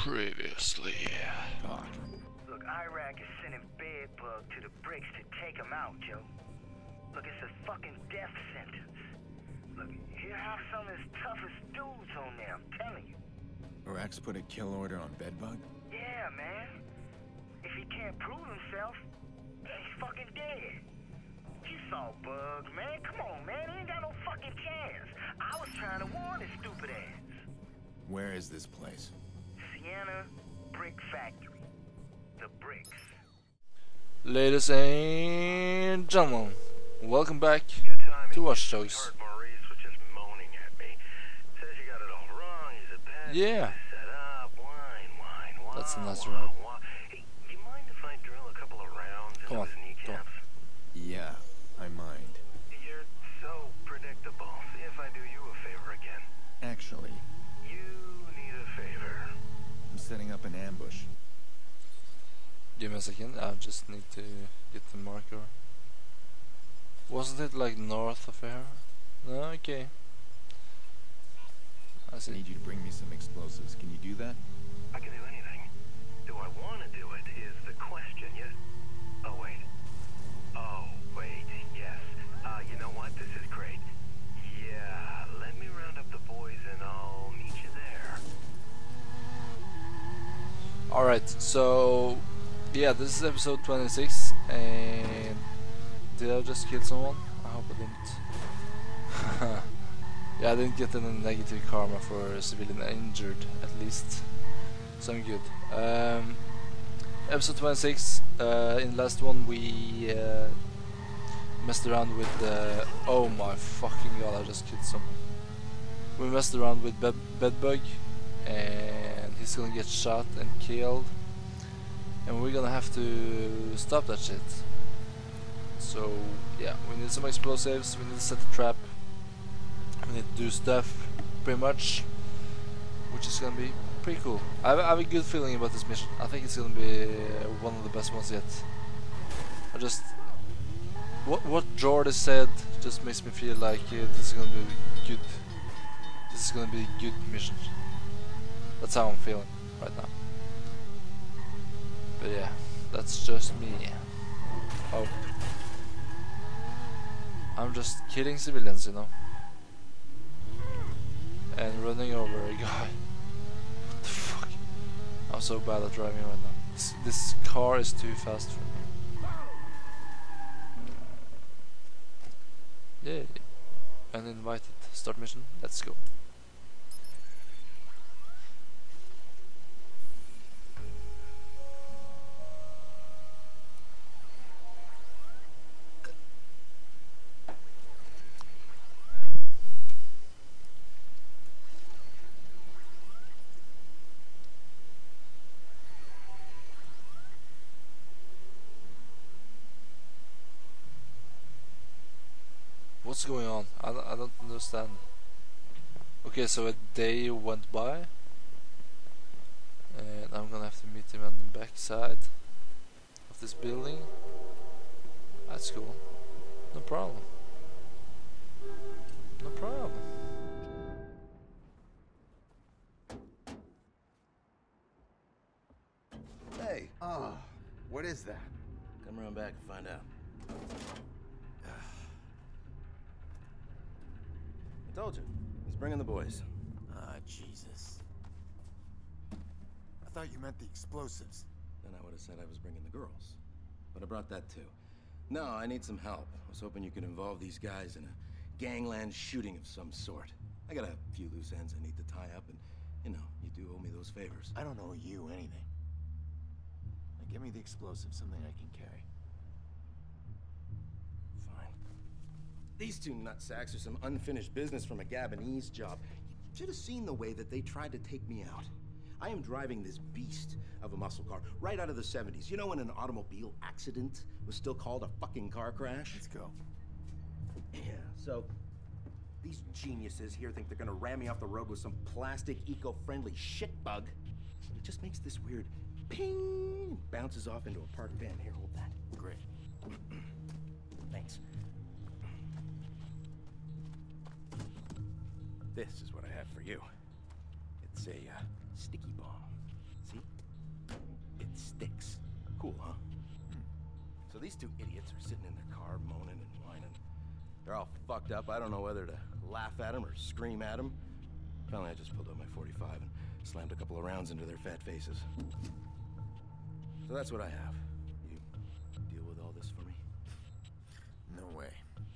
Previously. Talk. Look, Iraq is sending Bedbug to the bricks to take him out, Joe. Look, it's a fucking death sentence. Look, he'll have some of his toughest dudes on there, I'm telling you. Rex put a kill order on Bedbug? Yeah, man. If he can't prove himself, he's fucking dead. You saw Bug, man. Come on, man. He ain't got no fucking chance. I was trying to warn his stupid ass. Where is this place? Sienna Brick Factory. The bricks. Ladies and gentlemen, welcome back to Watch Dogs. Yeah. That's a nice rap. Hey, you mind if I drill a couple of rounds Come on, into his kneecaps? Yeah, I mind. You're so predictable. See if I do you a favor again. Actually, You need a favor. I'm setting up an ambush. Give me a second, I just need to get the marker. Wasn't it like north of here? No, okay. I I see. need you to bring me some explosives. Can you do that? I can do anything. Do I want to do it is the question. Yes. Oh, wait. Oh, wait. Yes. You know what? This is great. Yeah. Let me round up the boys and I'll meet you there. Alright, so yeah, this is episode 26, and did I just kill someone? I hope I didn't. Yeah, I didn't get any negative karma for a civilian injured, at least. So I'm good. Episode 26, in the last one we messed around with oh my fucking god, I just killed someone. We messed around with Bedbug, and he's gonna get shot and killed. And we're gonna have to stop that shit. So yeah, we need some explosives, we need to set the trap, we need to do stuff, pretty much, which is gonna be pretty cool. I have a good feeling about this mission. I think it's gonna be one of the best ones yet. I just what Jordan said just makes me feel like this is gonna be good. This is gonna be a good mission. That's how I'm feeling right now. But yeah, that's just me. Oh. I'm just killing civilians, you know. And running over a guy. What the fuck? I'm so bad at driving right now. This car is too fast for me. Yay. Uninvited. Start mission. Let's go. What's going on? I don't understand. Okay, so a day went by, and I'm gonna have to meet him on the back side of this building. That's cool. No problem. No problem. Hey. Oh, what is that? Come around back and find out. I told you. He's bringing the boys. Ah, Jesus. I thought you meant the explosives. Then I would have said I was bringing the girls. But I brought that too. No, I need some help. I was hoping you could involve these guys in a gangland shooting of some sort. I got a few loose ends I need to tie up, and, you know, you do owe me those favors. I don't owe you anything. Now give me the explosives, something I can carry. Fine. These two nutsacks are some unfinished business from a Gabonese job. You should have seen the way that they tried to take me out. I am driving this beast of a muscle car right out of the 70s. You know when an automobile accident was still called a fucking car crash? Let's go. Yeah, so these geniuses here think they're gonna ram me off the road with some plastic, eco-friendly shitbug. It just makes this weird ping and bounces off into a parked van. Here, hold that. Great. Thanks. This is what I have for you. It's a sticky bomb. these two idiots are sitting in their car moaning and whining. They're all fucked up. I don't know whether to laugh at them or scream at them. Finally, I just pulled out my 45 and slammed a couple of rounds into their fat faces. So that's what I have. You deal with all this for me? No way.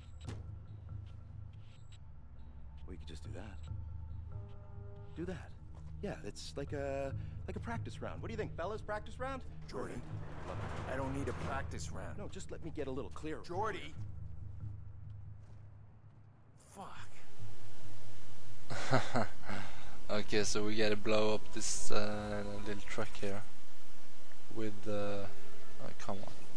We could just do that. Do that. Yeah, it's like a practice round. What do you think, fellas? Practice round? Jordy, I don't need a practice round. No, just let me get a little clearer. Jordy! Fuck. Okay, so we gotta blow up this little truck here with oh, come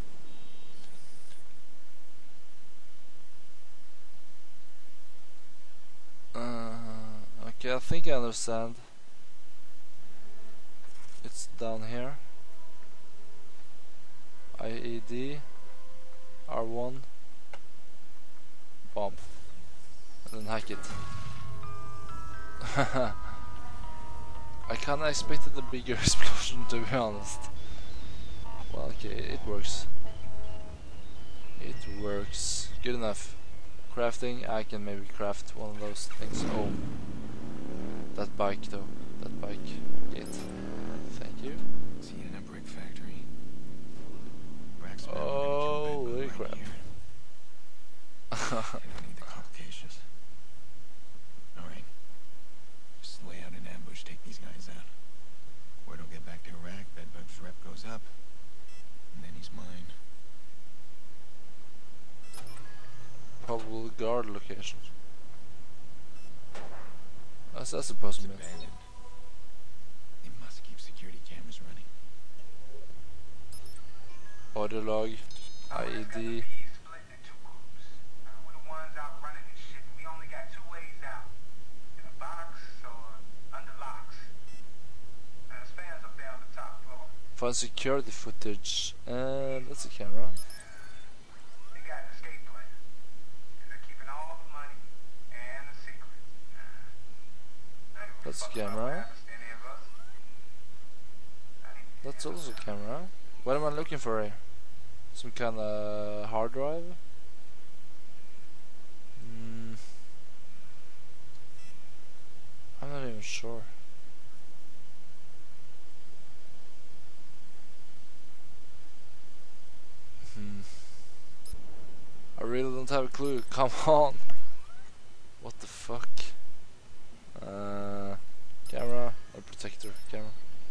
on. Okay, I think I understand. It's down here. IED R1 bomb and then hack it. I kinda expected a bigger explosion, to be honest. Well, okay, it works. It works. Good enough. Crafting, I can maybe craft one of those things. Oh, that bike though. That bike. Gate. Thank you. See it in a brick factory. Holy crap. I don't need the complications. Alright. Just lay out an ambush, take these guys out. Word will get back to Iraq, Bedbug's rep goes up, and then he's mine. Probable guard location. What's that supposed to It's mean? abandoned. They must keep security cameras running. Audio log. IED. Find security footage. That's a camera. They got an escape plan. They're keeping all the money and the secret. That's a camera. That's also a camera. What am I looking for here? Some kind of hard drive? I'm not even sure. I really don't have a clue. Come on. What the fuck? Camera or protector? Camera.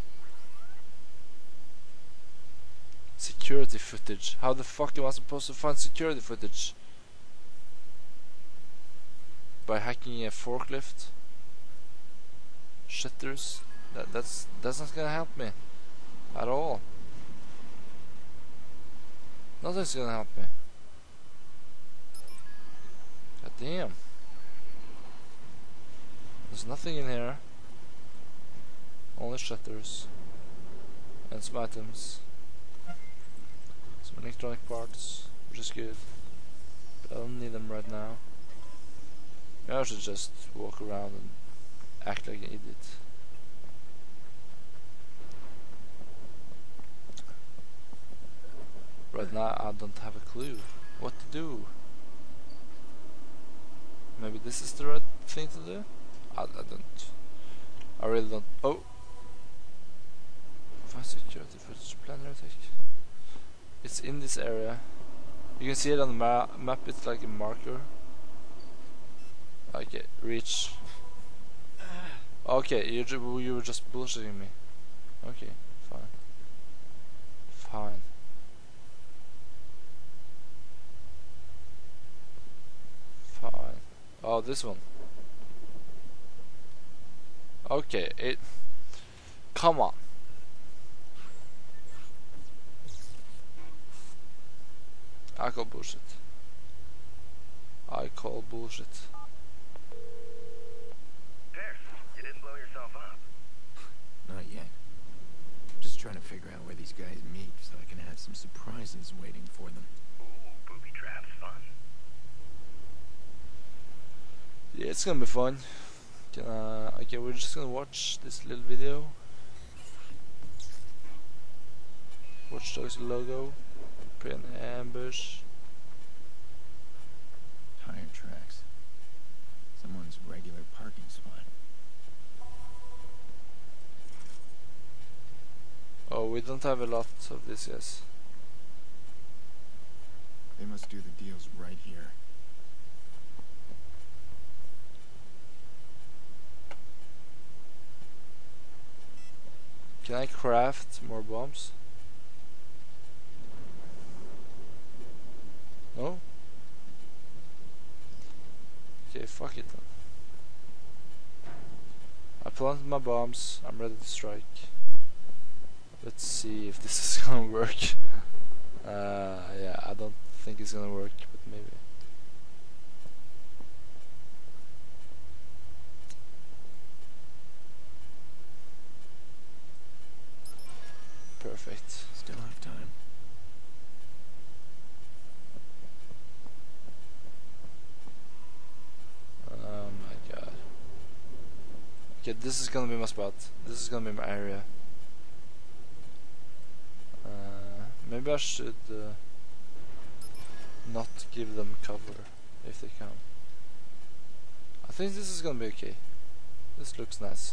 Security footage. How the fuck am I supposed to find security footage? By hacking a forklift? Shitters? That's not gonna help me at all. Nothing's gonna help me. God damn. There's nothing in here. Only shutters. And some items. Some electronic parts, which is good. But I don't need them right now. Maybe I should just walk around and act like an idiot. Right now I don't have a clue what to do. Maybe this is the right thing to do? I don't. I really don't. Oh! Find security footage, planner attack. It's in this area. You can see it on the map, it's like a marker. Okay, reach. Okay, you were just bullshitting me. Okay, fine. Fine. Fine. Oh, this one. Okay, it... Come on. I call bullshit. I call bullshit. Pierce, you didn't blow yourself up. Not yet. Just trying to figure out where these guys meet so I can have some surprises waiting for them. Ooh, booby traps, fun. Yeah, it's gonna be fun. Okay, we're just gonna watch this little video. Watch Dogs logo. Pin ambush. Tire tracks. Someone's regular parking spot. Oh, we don't have a lot of this, yes. They must do the deals right here. Can I craft more bombs? No? Okay, fuck it then. I planted my bombs, I'm ready to strike. Let's see if this is gonna work. Yeah, I don't think it's gonna work, but maybe. Perfect. Still have time. Oh my god. Okay, this is gonna be my spot. This is gonna be my area. Maybe I should not give them cover if they come. I think this is gonna be okay. This looks nice.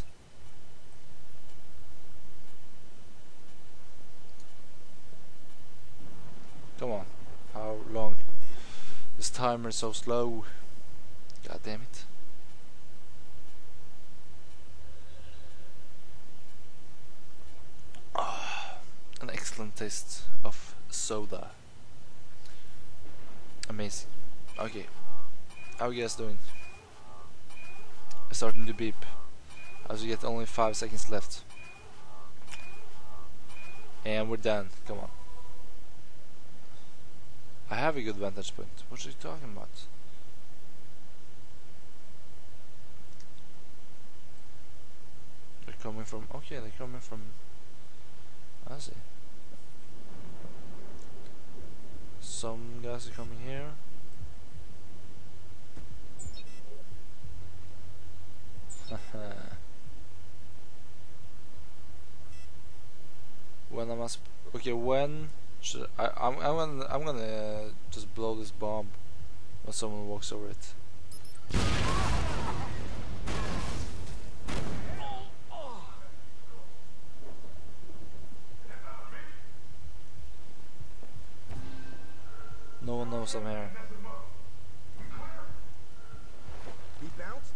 Come on. How long? This timer is so slow. God damn it. An excellent taste of soda. Amazing. Okay. How are you guys doing? It's starting to beep. As we get only 5 seconds left. And we're done. Come on. I have a good vantage point. What are you talking about? They're coming from... Okay, they're coming from... I see. Some guys are coming here. When am I? Okay, when should I'm gonna just blow this bomb when someone walks over it. No one knows I'm here. He bounced?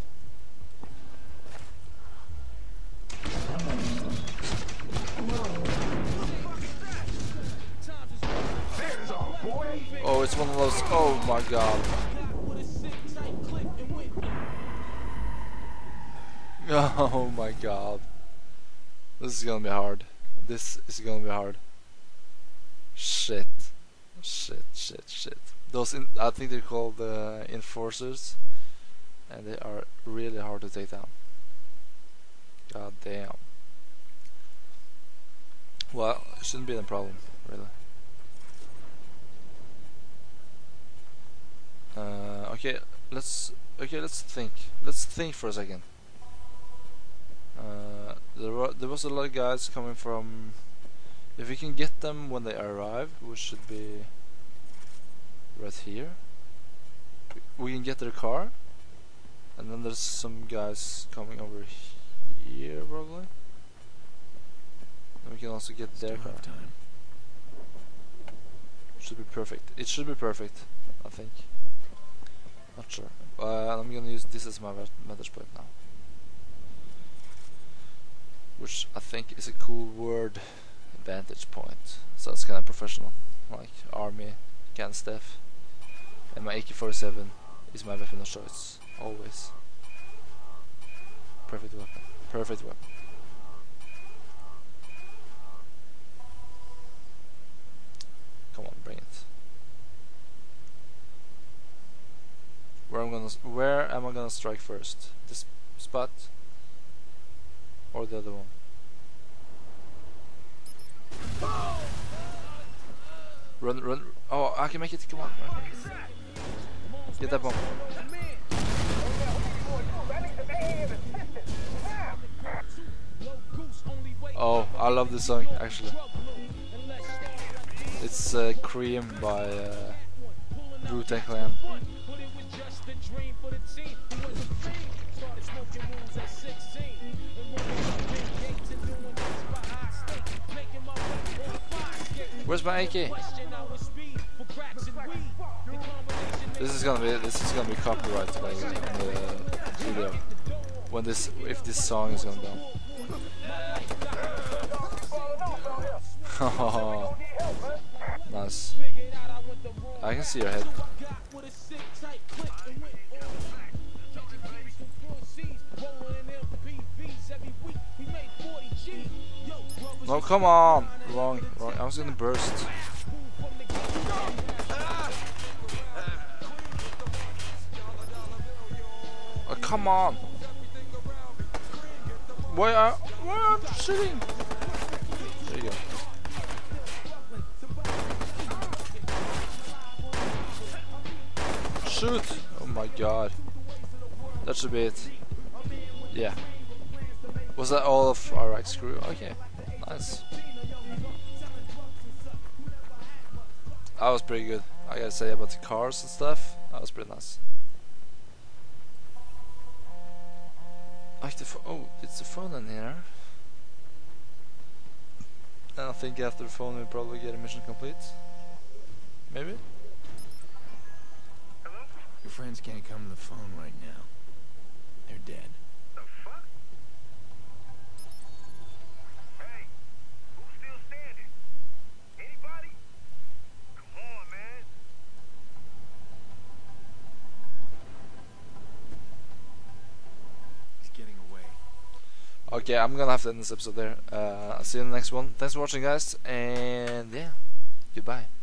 Oh, it's one of those. Oh my god. Oh my god. This is gonna be hard. This is gonna be hard. Shit. Shit. Those I think they're called enforcers, and they are really hard to take down. God damn. Well, it shouldn't be a problem, really. Okay, let's think. Let's think for a second. There was a lot of guys coming from. If we can get them when they arrive, which should be right here. We can get their car, and then there's some guys coming over here probably. And we can also get their car. Time. Should be perfect. It should be perfect, I think. Not sure. I'm gonna use this as my vantage point now, which I think is a cool word. Vantage point. So it's kind of professional, like army kind of stuff. And my AK-47 is my weapon of choice, always. Perfect weapon. Perfect weapon. Come on, bring it. Where am I gonna strike first? This spot or the other one? Run. Oh, I can make it. Come on. Run. Get that bomb. Oh, I love this song, actually. It's Cream by Wu-Tang Clan. Where's my AK? This is gonna be copyrighted on the video when if this song is gonna down. Nice. I can see your head. No, come on! Wrong. I was gonna burst. Oh, come on! Why are you shooting? There you go. Shoot! Oh my god. That should be it. Yeah. Was that all of our right screw? Okay. Nice. That was pretty good. I gotta say about the cars and stuff. That was pretty nice. Like the oh, it's the phone in here. And I think after the phone we'll probably get a mission complete. Maybe? Hello? Your friends can't come to the phone right now. They're dead. The fuck? Hey, who's still standing? Anybody? Come on, man. He's getting away. Okay, I'm gonna have to end this episode there. I'll see you in the next one. Thanks for watching, guys, and yeah, goodbye.